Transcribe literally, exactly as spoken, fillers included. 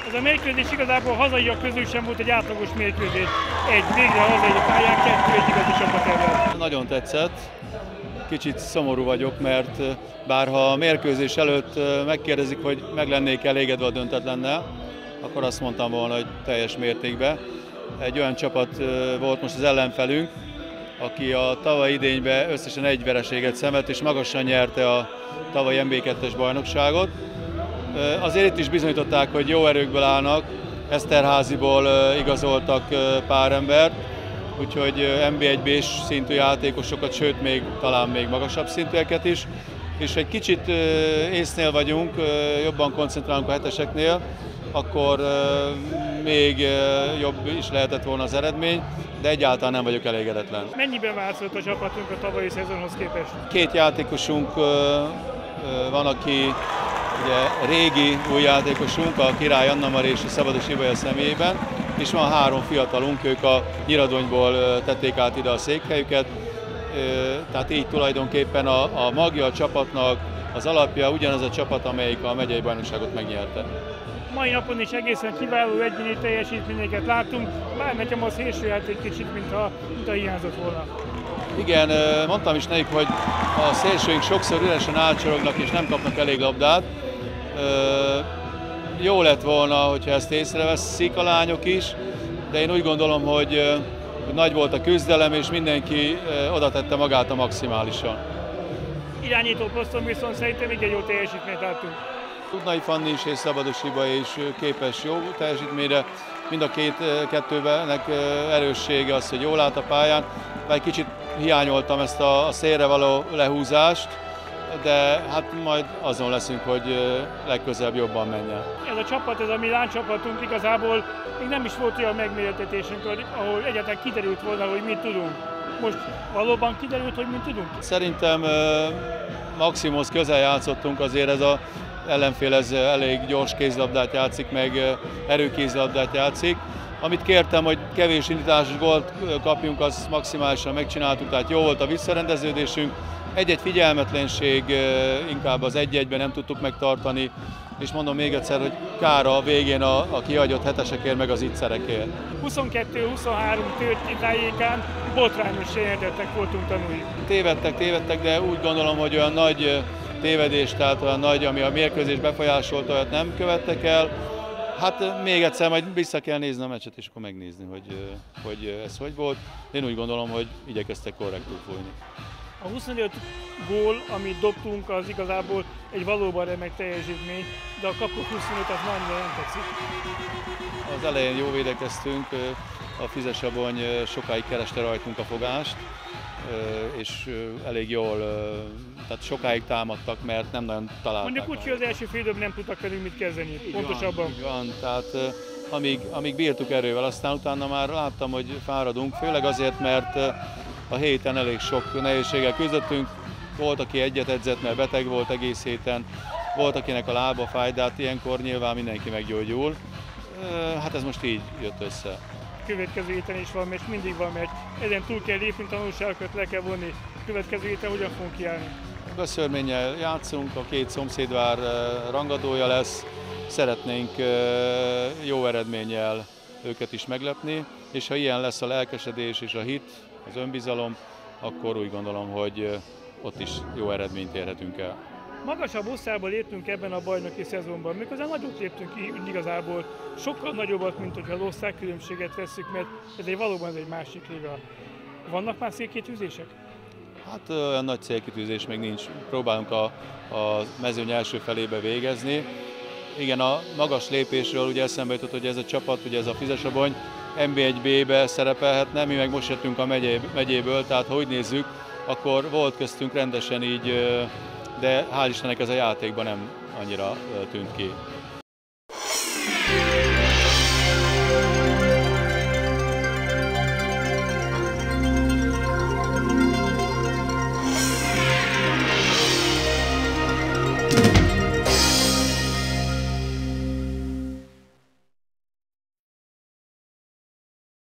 Ez a mérkőzés igazából hazaiak közül sem volt egy átlagos mérkőzés. Egy végre hazai pályán, kettő egy igazi csapat ellen. Nagyon tetszett. Kicsit szomorú vagyok, mert bár ha a mérkőzés előtt megkérdezik, hogy meg lennék elégedve a döntetlennel, akkor azt mondtam volna, hogy teljes mértékben. Egy olyan csapat volt most az ellenfelünk, aki a tavalyi idényben összesen egy vereséget szenvedt, és magasan nyerte a tavalyi en bé kettes bajnokságot. Azért itt is bizonyították, hogy jó erőkből állnak, Eszterháziból igazoltak pár embert, úgyhogy en bé egy bés szintű játékosokat, sőt még talán még magasabb szintűeket is. És egy kicsit észnél vagyunk, jobban koncentrálunk a heteseknél, akkor még jobb is lehetett volna az eredmény, de egyáltalán nem vagyok elégedetlen. Mennyiben változott a csapatunk a tavalyi szezonhoz képest? Két játékosunk van, aki ugye régi új játékosunk, a Király Anna-Mari és a Szabados Ibolya személyében, és van három fiatalunk, ők a Nyíradonyból tették át ide a székhelyüket, tehát így tulajdonképpen a, a magja a csapatnak, az alapja ugyanaz a csapat, amelyik a megyei bajnokságot megnyerte. Mai napon is egészen kiváló egyéni teljesítményeket láttunk, bár nekem az szélsőjáték kicsit, mintha, mintha hiányzott volna. Igen, mondtam is nekik, hogy a szélsőink sokszor üresen átcsorognak és nem kapnak elég labdát. Jó lett volna, hogyha ezt észreveszik a lányok is, de én úgy gondolom, hogy nagy volt a küzdelem, és mindenki oda tette magát a maximálisan. Irányító poszton viszont szerintem igen jó teljesítményt láttunk. Tudnai Fanni is és Szabados Ibolya is képes jó teljesítményre. Mind a két kettőben erőssége az, hogy jól lát a pályán. Egy kicsit hiányoltam ezt a szélre való lehúzást, de hát majd azon leszünk, hogy legközelebb jobban menjen. Ez a csapat, ez a mi lánycsapatunk igazából még nem is volt olyan megmérettetésünk, ahol egyáltalán kiderült volna, hogy mit tudunk. Most valóban kiderült, hogy mit tudunk? Szerintem maximumhoz közel játszottunk, azért ez az ellenfél ez elég gyors kézlabdát játszik, meg erőkézlabdát játszik. Amit kértem, hogy kevés indításos gólt kapjunk, azt maximálisan megcsináltuk, tehát jó volt a visszarendeződésünk. Egy-egy figyelmetlenség, inkább az egy-egyben nem tudtuk megtartani, és mondom még egyszer, hogy kár a végén a, a kihagyott hetesekért, meg az ittszerekért. huszonkettő-huszonhárom tört tájékán botrányos sértettek voltunk tanulni. Tévedtek, tévedtek, de úgy gondolom, hogy olyan nagy tévedés, tehát olyan nagy, ami a mérkőzés befolyásolta, olyat nem követtek el. Hát még egyszer majd vissza kell nézni a meccset, és akkor megnézni, hogy, hogy ez hogy volt. Én úgy gondolom, hogy igyekeztek korrektül fújni. A huszonöt gól, amit dobtunk, az igazából egy valóban remek teljesítmény, de a kapott huszonöt az nagyon nem tetszik. Az elején jó védekeztünk, a Fizesabony sokáig kereste rajtunk a fogást, és elég jól, tehát sokáig támadtak, mert nem nagyon találták. Mondjuk úgy, hogy az első fél időben nem tudtak velünk mit kezdeni, így pontosabban. Van, így van, tehát amíg, amíg bírtuk erővel, aztán utána már láttam, hogy fáradunk, főleg azért, mert a héten elég sok nehézséggel küzdöttünk. Volt, aki egyet edzett, mert beteg volt egész héten, volt, akinek a lába fáj, de hát ilyenkor nyilván mindenki meggyógyul. Hát ez most így jött össze. Következő héten is van meccs, mindig van meccs. Ezen túl kell lépni, tanulságokat le kell vonni. Következő héten hogyan fogunk kiállni? A Szörménnyel játszunk, a két szomszédvár rangadója lesz. Szeretnénk jó eredménnyel őket is meglepni, és ha ilyen lesz a lelkesedés és a hit, az önbizalom, akkor úgy gondolom, hogy ott is jó eredményt érhetünk el. Magasabb osztályba léptünk ebben a bajnoki szezonban, miközben nagyot léptünk igazából, sokkal nagyobbat, mint hogyha az osztálykülönbséget vesszük, mert ez egy valóban ez egy másik liga. Vannak már célkitűzések? Hát olyan nagy célkitűzés még nincs. Próbálunk a, a mezőny első felébe végezni. Igen, a magas lépésről ugye eszembe jutott, hogy ez a csapat, ugye ez a Fizesabony en bé egy bé-be szerepelhetne, mi meg most jöttünk a megyé, megyéből, tehát ha úgy nézzük, akkor volt köztünk rendesen így, de hál' Istennek ez a játékban nem annyira tűnt ki.